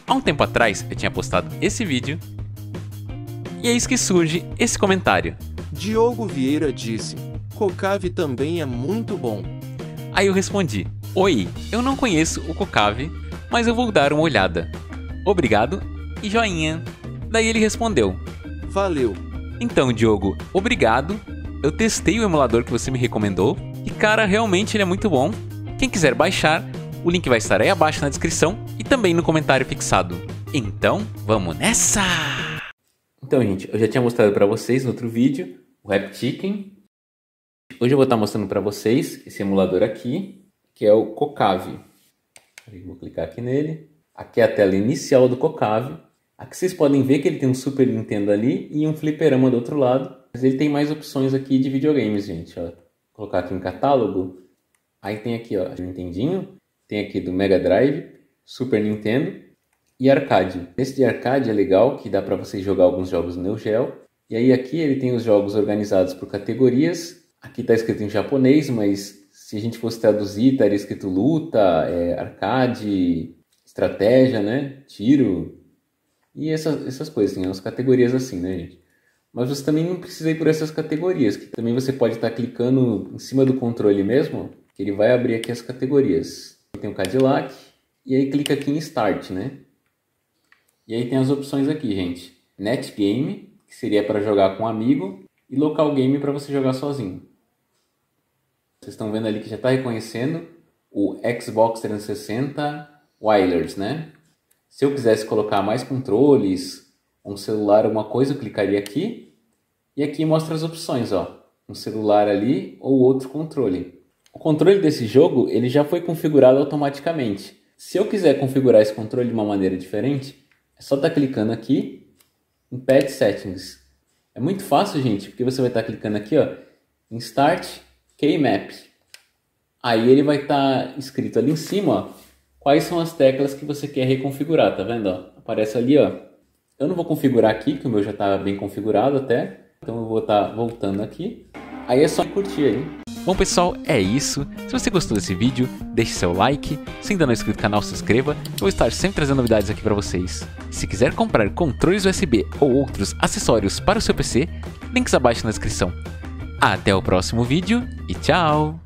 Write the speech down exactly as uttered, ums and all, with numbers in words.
há um tempo atrás eu tinha postado esse vídeo e é isso que surge esse comentário. Diogo Vieira disse, Cocave também é muito bom. Aí eu respondi, oi, eu não conheço o Cocave, mas eu vou dar uma olhada. Obrigado e joinha. Daí ele respondeu, Valeu. Então, Diogo, obrigado. Eu testei o emulador que você me recomendou e, cara, realmente ele é muito bom. Quem quiser baixar, o link vai estar aí abaixo na descrição e também no comentário fixado. Então, vamos nessa! Então, gente, eu já tinha mostrado para vocês no outro vídeo o Rap Chicken. Hoje eu vou estar mostrando para vocês esse emulador aqui, que é o Cocave. Vou clicar aqui nele. Aqui é a tela inicial do Cocave. Aqui vocês podem ver que ele tem um Super Nintendo ali e um fliperama do outro lado. Mas ele tem mais opções aqui de videogames, gente. Ó. Vou colocar aqui em catálogo. Aí tem aqui, ó, Nintendinho. Tem aqui do Mega Drive, Super Nintendo e arcade. Esse de arcade é legal, que dá para vocês jogar alguns jogos no Neo Geo. E aí aqui ele tem os jogos organizados por categorias. Aqui está escrito em japonês, mas se a gente fosse traduzir, estaria escrito luta, é, arcade, estratégia, né? Tiro e essas, essas coisas. Tem umas categorias assim, né, gente? Mas você também não precisa ir por essas categorias, que também você pode estar clicando em cima do controle mesmo, que ele vai abrir aqui as categorias. Tem o Cadillac, e aí clica aqui em Start, né? E aí tem as opções aqui, gente. Net Game, que seria para jogar com um amigo, e Local Game para você jogar sozinho. Vocês estão vendo ali que já está reconhecendo o Xbox trezentos e sessenta Wireless, né? Se eu quisesse colocar mais controles, um celular, alguma coisa, eu clicaria aqui. E aqui mostra as opções, ó. Um celular ali ou outro controle. O controle desse jogo, ele já foi configurado automaticamente. Se eu quiser configurar esse controle de uma maneira diferente, é só estar clicando aqui em Pad Settings. É muito fácil, gente, porque você vai estar clicando aqui, ó, em Start Keymap. Aí ele vai estar escrito ali em cima, ó, quais são as teclas que você quer reconfigurar, tá vendo? Ó? Aparece ali, ó. Eu não vou configurar aqui, que o meu já está bem configurado até. Então eu vou estar voltando aqui. Aí é só curtir aí. Bom, pessoal, é isso. Se você gostou desse vídeo, deixe seu like. Se ainda não é inscrito no canal, se inscreva. Eu vou estar sempre trazendo novidades aqui para vocês. Se quiser comprar controles U S B ou outros acessórios para o seu P C, links abaixo na descrição. Até o próximo vídeo e tchau!